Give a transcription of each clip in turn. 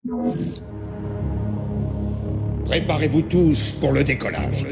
Préparez-vous tous pour le décollage.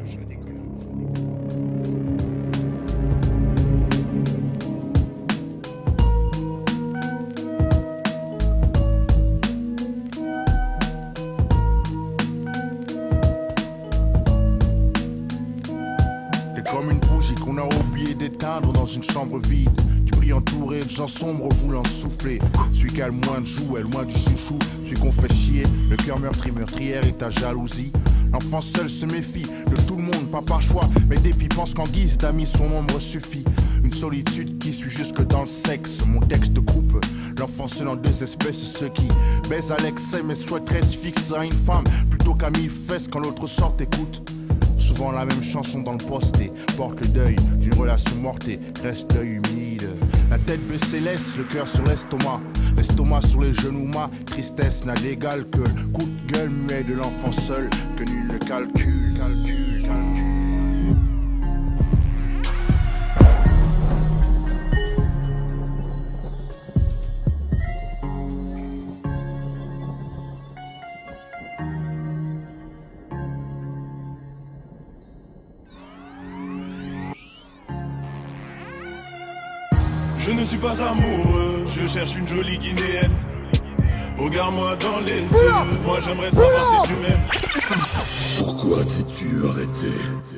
T'es comme une bougie qu'on a oublié d'éteindre dans une chambre vide. Tu brilles entouré de gens sombres voulant souffler. Celui qui a le moins de joues est loin du chouchou. Celui qu'on fait chier, le cœur meurtrière et ta jalousie. L'enfant seul se méfie de tout le monde, pas par choix, mais dépit pense qu'en guise d'amis son ombre suffit. Une solitude qui suit jusque dans le sexe. Mon texte coupe l'enfant seul en deux espèces. Ceux qui baisent à l'excès mais souhaiteraient se fixer à une femme plutôt qu'à mille fesses quand l'autre sort écoute. Souvent la même chanson dans le posté porte le deuil d'une relation morte et reste l'œil humide. La tête baissée laisse le cœur sur l'estomac. L'estomac sur les genoux, ma tristesse n'a d'égal que le coup de gueule muet de l'enfant seul que nul ne calcule. Je ne suis pas amoureux, je cherche une jolie guinéenne. Regarde-moi dans les yeux, moi j'aimerais savoir si tu m'aimes. Pourquoi t'es-tu arrêté?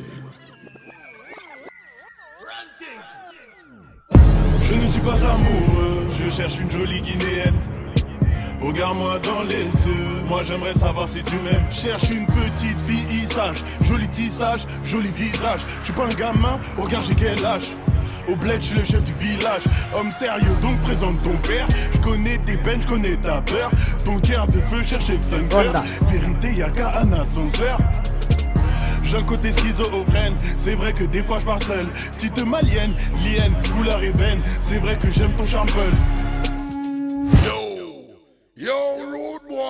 Je ne suis pas amoureux, je cherche une jolie guinéenne. Regarde-moi dans les yeux, moi j'aimerais savoir si tu m'aimes. Cherche une petite fille sage, joli tissage, joli visage. Je suis pas un gamin, regarde j'ai quel âge. Au bled, je suis le chef du village. Homme sérieux, donc présente ton père. Je connais tes peines, je connais ta peur. Ton cœur de feu cherche extincteur. Vérité, y'a qu'à un ascenseur. J'ai un côté schizophrène, c'est vrai que des fois je pars seul. Petite malienne, lienne, couleur ébène. C'est vrai que j'aime ton charme. Yo, rude boy.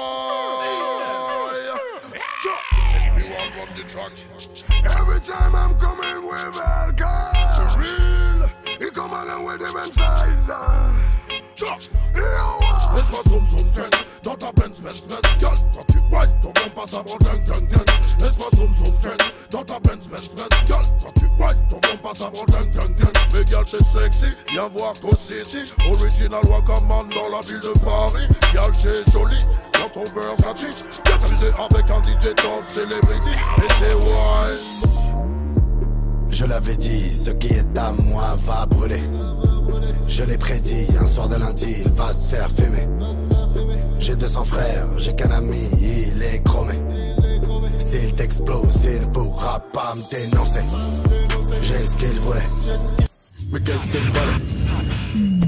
Everyone from the truck. Every time I'm coming with alcohol, real, he come along with them size. Laisse-moi zoom friend, dans ta Benz, girl, quand tu whine, ton bon passe avant gang. Laisse-moi zoom friend, dans ta Benz, girl, quand tu whine, ton bon passe avant gang. Mais girl, t'es sexy, viens voir Go City, original Wakaman dans la ville de Paris. Girl, t'es jolie, dans ton Versace, viens t'amuser avec un DJ top celebrity, et c'est wine. Je l'avais dit, ce qui est à moi va brûler. Je l'ai prédit, un soir de lundi, il va se faire fumer. J'ai 200 frères, j'ai qu'un ami, il est chromé. S'il t'explose, il pourra pas me dénoncer. J'ai ce qu'il voulait, mais qu'est-ce qu'il volait?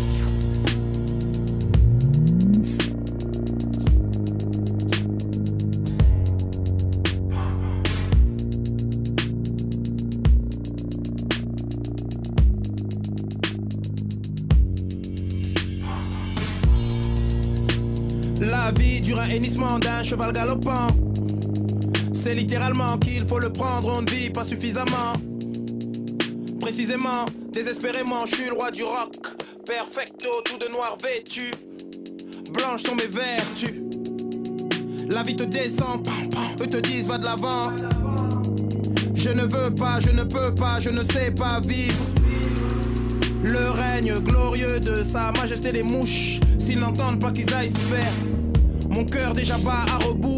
La vie dure un hennissement d'un cheval galopant. C'est littéralement qu'il faut le prendre, on ne vit pas suffisamment. Précisément, désespérément, je suis le roi du rock. Perfecto, tout de noir vêtu. Blanches sont mes vertus. La vie te descend, eux te disent va de l'avant. Je ne veux pas, je ne peux pas, je ne sais pas vivre. Le règne glorieux de sa majesté des mouches. S'ils n'entendent pas qu'ils aillent se faire. Mon cœur déjà bat à rebours.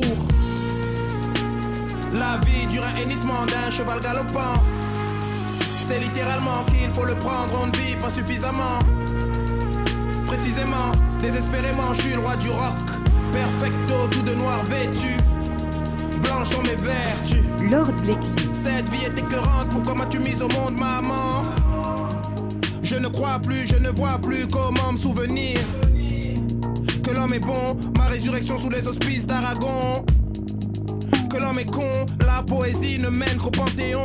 La vie dure un hennissement d'un cheval galopant. C'est littéralement qu'il faut le prendre, on ne vit pas suffisamment. Précisément, désespérément, je suis le roi du rock. Perfecto, tout de noir vêtu. Blanches sont mes vertus. Lord Blakely. Cette vie est écœurante, pourquoi m'as-tu mise au monde, maman? Je ne crois plus, je ne vois plus comment me souvenir que l'homme est bon, ma résurrection sous les auspices d'Aragon. Que l'homme est con, la poésie ne mène qu'au panthéon.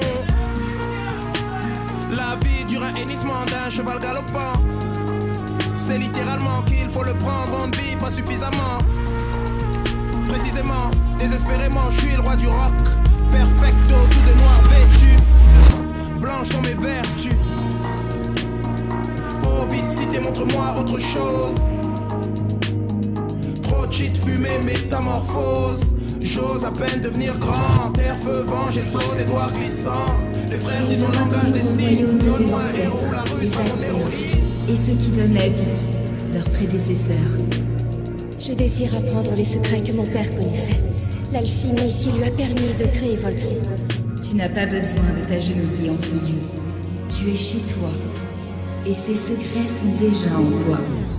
La vie dure un hennissement d'un cheval galopant. C'est littéralement qu'il faut le prendre, on ne vit pas suffisamment. Précisément, désespérément, je suis le roi du rock. Perfecto, tout de noir vêtu. Blanches sont mes vertus. Oh vite, cité, montre-moi autre chose. Trop cheat, fumée, métamorphose. J'ose à peine devenir grand. Terre, feu, vent, j'ai le flow des doigts glissants. Les frères disent au langage des signes. Donne-moi un héros, la rue sera mon héroïne. Et ceux qui donnent la vie, leurs prédécesseurs. Je désire apprendre les secrets que mon père connaissait. L'alchimie qui lui a permis de créer Voltron. Tu n'as pas besoin de t'agenouiller en son nom. Tu es chez toi. Et ces secrets sont déjà en toi.